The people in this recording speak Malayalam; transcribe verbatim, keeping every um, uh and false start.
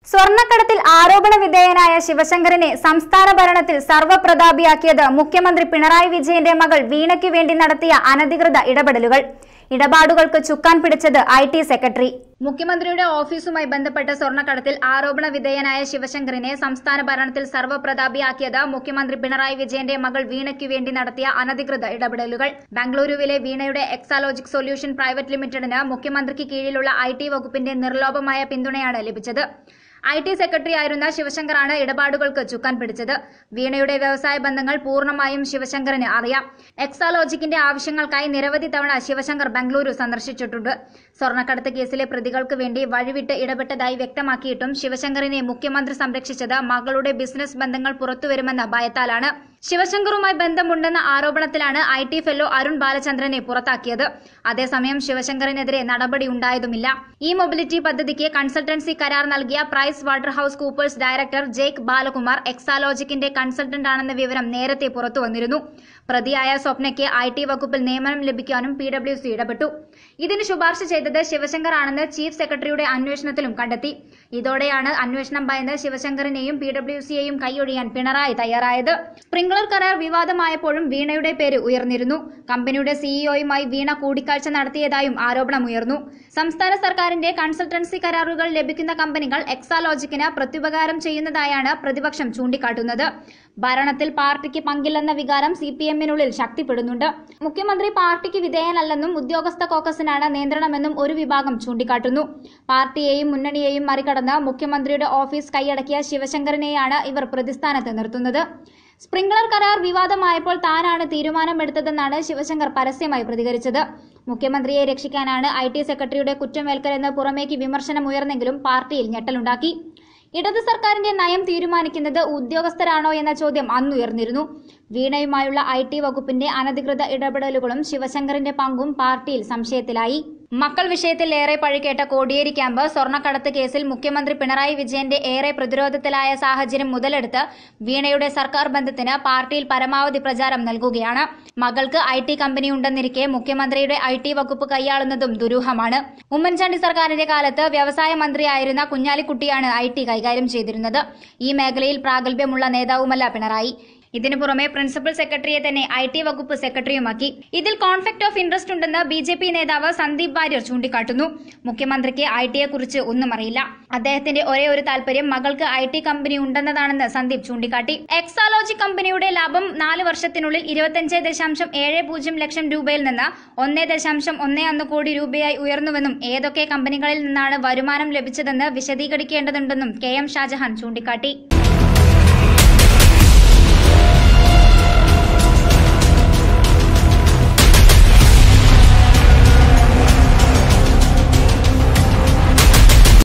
സ്വർണ്ണക്കടത്തിൽ ആരോപണ വിധേയനായ ശിവശങ്കരനെ സംസ്ഥാന ഭരണത്തിൽ സർവ്വപ്രതാപിയാക്കിയത് മുഖ്യമന്ത്രി പിണറായി വിജയന്റെ മകൾ വീണയ്ക്ക് വേണ്ടി നടത്തിയ അനധികൃത ഇടപെടലുകൾ. ഇടപാടുകൾക്ക് ചുക്കാൻ പിടിച്ചത് ഐ ടി സെക്രട്ടറി. മുഖ്യമന്ത്രിയുടെ ഓഫീസുമായി ബന്ധപ്പെട്ട സ്വർണ്ണക്കടത്തിൽ ആരോപണ വിധേയനായ ശിവശങ്കരനെ സംസ്ഥാന ഭരണത്തിൽ സർവ്വപ്രതാപിയാക്കിയത് മുഖ്യമന്ത്രി പിണറായി വിജയന്റെ മകൾ വീണയ്ക്ക് വേണ്ടി നടത്തിയ അനധികൃത ഇടപെടലുകൾ. ബംഗളൂരുവിലെ വീണയുടെ എക്സാലോജിക് സൊല്യൂഷൻ പ്രൈവറ്റ് ലിമിറ്റഡിന് മുഖ്യമന്ത്രിക്ക് കീഴിലുള്ള ഐ ടി വകുപ്പിന്റെ നിർലോഭമായ പിന്തുണയാണ് ലഭിച്ചത്. ഐ ടി സെക്രട്ടറി ആയിരുന്ന ശിവശങ്കറാണ് ഇടപാടുകൾക്ക് ചുക്കാൻ പിടിച്ചത്. വീണയുടെ വ്യവസായ ബന്ധങ്ങൾ പൂർണ്ണമായും ശിവശങ്കറിന് അറിയാം. എക്സാലോജിക്കിന്റെ ആവശ്യങ്ങൾക്കായി നിരവധി തവണ ശിവശങ്കർ ബംഗളൂരു സന്ദർശിച്ചിട്ടുണ്ട്. സ്വർണ്ണക്കടത്ത് കേസിലെ പ്രതികൾക്ക് വേണ്ടി വഴിവിട്ട് ഇടപെട്ടതായി വ്യക്തമാക്കിയിട്ടും ശിവശങ്കറിനെ മുഖ്യമന്ത്രി സംരക്ഷിച്ചത് മകളുടെ ബിസിനസ് ബന്ധങ്ങൾ പുറത്തുവരുമെന്ന ഭയത്താലാണ്. ശിവശങ്കറുമായി ബന്ധമുണ്ടെന്ന ആരോപണത്തിലാണ് ഐ ടി ഫെല്ലോ അരുൺ ബാലചന്ദ്രനെ പുറത്താക്കിയത്. അതേസമയം ശിവശങ്കറിനെതിരെ നടപടി ഉണ്ടായതുമില്ല. ഇ മൊബിലിറ്റി പദ്ധതിക്ക് കൺസൾട്ടൻസി കരാർ നൽകിയ Price Waterhouse Coopers director Jaik Balakumar എക്സാലോജിക്കിന്റെ കൺസൾട്ടന്റ് ആണെന്ന വിവരം നേരത്തെ പുറത്തുവന്നിരുന്നു. പ്രതിയായ സ്വപ്നയ്ക്ക് ഐ ടി വകുപ്പിൽ നിയമനം ലഭിക്കാനും പി ഡബ്ല്യു സി ഇടപെട്ടു. ഇതിന് ശുപാർശ ചെയ്തത് ശിവശങ്കർ ആണെന്ന് ചീഫ് സെക്രട്ടറിയുടെ അന്വേഷണത്തിലും കണ്ടെത്തി. ഇതോടെയാണ് അന്വേഷണം ഭയന്ന് ശിവശങ്കറിനെയും പി ഡബ്ല്യു സിയെയും കൈയൊഴിയാൻ പിണറായി തയ്യാറായത്. സ്പ്രിംഗ്ലർ കരാർ വിവാദമായപ്പോഴും വീണയുടെ പേര് ഉയർന്നിരുന്നു. കമ്പനിയുടെ സിഇഒയുമായി വീണ കൂടിക്കാഴ്ച നടത്തിയതായും ആരോപണമുയർന്നു. സംസ്ഥാന സർക്കാരിന്റെ കൺസൾട്ടൻസി കരാറുകൾ ലഭിക്കുന്ന കമ്പനികൾ എക്സാലോജിക്കിന് പ്രത്യുപകാരം ചെയ്യുന്നതായാണ് പ്രതിപക്ഷം ചൂണ്ടിക്കാട്ടുന്നത്. ഭരണത്തിൽ പാർട്ടിക്ക് പങ്കില്ലെന്ന വികാരം സി പി എമ്മിനുള്ളിൽ ശക്തിപ്പെടുന്നുണ്ട്. മുഖ്യമന്ത്രി പാർട്ടിക്ക് വിധേയനല്ലെന്നും ഉദ്യോഗസ്ഥ കോക്കസിനാണ് നിയന്ത്രണമെന്നും ഒരു വിഭാഗം ചൂണ്ടിക്കാട്ടുന്നു. പാർട്ടിയെയും മുന്നണിയെയും മറികടന്ന് മുഖ്യമന്ത്രിയുടെ ഓഫീസ് കൈയടക്കിയ ശിവശങ്കറിനെയാണ് ഇവർ പ്രതിസ്ഥാനത്ത് നിർത്തുന്നത്. സ്പ്രിംഗ്ലർ കരാർ വിവാദമായപ്പോൾ താനാണ് തീരുമാനമെടുത്തതെന്നാണ് ശിവശങ്കർ പരസ്യമായി പ്രതികരിച്ചത്. മുഖ്യമന്ത്രിയെ രക്ഷിക്കാനാണ് ഐ ടി സെക്രട്ടറിയുടെ കുറ്റമേൽക്കലെന്ന് പുറമേക്ക് വിമർശനമുയർന്നെങ്കിലും പാർട്ടിയിൽ ഞെട്ടലുണ്ടാക്കി. ഇടത് സർക്കാരിന്റെ നയം തീരുമാനിക്കുന്നത് ഉദ്യോഗസ്ഥരാണോ എന്ന ചോദ്യം അന്നുയർന്നിരുന്നു. വീണയുമായുള്ള ഐ ടി വകുപ്പിന്റെ അനധികൃത ഇടപെടലുകളും ശിവശങ്കറിന്റെ പങ്കും പാർട്ടിയിൽ സംശയത്തിലായി. മക്കൾ വിഷയത്തിൽ ഏറെ പഴികേട്ട കോടിയേരി ക്യാമ്പ് സ്വർണ്ണക്കടത്ത് കേസിൽ മുഖ്യമന്ത്രി പിണറായി വിജയന്റെ ഏറെ പ്രതിരോധത്തിലായ സാഹചര്യം മുതലെടുത്ത് വീണയുടെ സർക്കാർ ബന്ധത്തിന് പാർട്ടിയിൽ പരമാവധി പ്രചാരം നൽകുകയാണ്. മകൾക്ക് ഐ ടി കമ്പനി ഉണ്ടെന്നിരിക്കെ മുഖ്യമന്ത്രിയുടെ ഐ ടി വകുപ്പ് കൈയാളുന്നതും ദുരൂഹമാണ്. ഉമ്മൻചാണ്ടി സർക്കാരിന്റെ കാലത്ത് വ്യവസായ മന്ത്രിയായിരുന്ന കുഞ്ഞാലിക്കുട്ടിയാണ് ഐ ടി കൈകാര്യം ചെയ്തിരുന്നത്. ഈ മേഖലയിൽ പ്രാഗൽഭ്യമുള്ള നേതാവുമല്ല പിണറായി. ഇതിനു പുറമെ പ്രിൻസിപ്പൽ സെക്രട്ടറിയെ തന്നെ ഐ ടി വകുപ്പ് സെക്രട്ടറിയുമാക്കി. ഇതിൽ കോൺഫ്ലിക്ട് ഓഫ് ഇൻട്രസ്റ്റ് ഉണ്ടെന്ന് ബി ജെ പി നേതാവ് സന്ദീപ് വാര്യർ ചൂണ്ടിക്കാട്ടുന്നു. മുഖ്യമന്ത്രിക്ക് ഐ ടിയെ കുറിച്ച് ഒന്നും അറിയില്ല. അദ്ദേഹത്തിന്റെ ഒരേ ഒരു താല്പര്യം മകൾക്ക് ഐ ടി കമ്പനി ഉണ്ടെന്നതാണെന്ന് സന്ദീപ് ചൂണ്ടിക്കാട്ടി. എക്സാലോജി കമ്പനിയുടെ ലാഭം നാല് വർഷത്തിനുള്ളിൽ ഇരുപത്തിയഞ്ച് ദശാംശം ഏഴ് പൂജ്യം ലക്ഷം രൂപയിൽ നിന്ന് ഒന്ന് ദശാംശം ഒന്ന് ഒന്ന് കോടി രൂപയായി ഉയർന്നുവെന്നും ഏതൊക്കെ കമ്പനികളിൽ നിന്നാണ് വരുമാനം ലഭിച്ചതെന്ന് വിശദീകരിക്കേണ്ടതുണ്ടെന്നും കെ എം ഷാജഹാൻ ചൂണ്ടിക്കാട്ടി.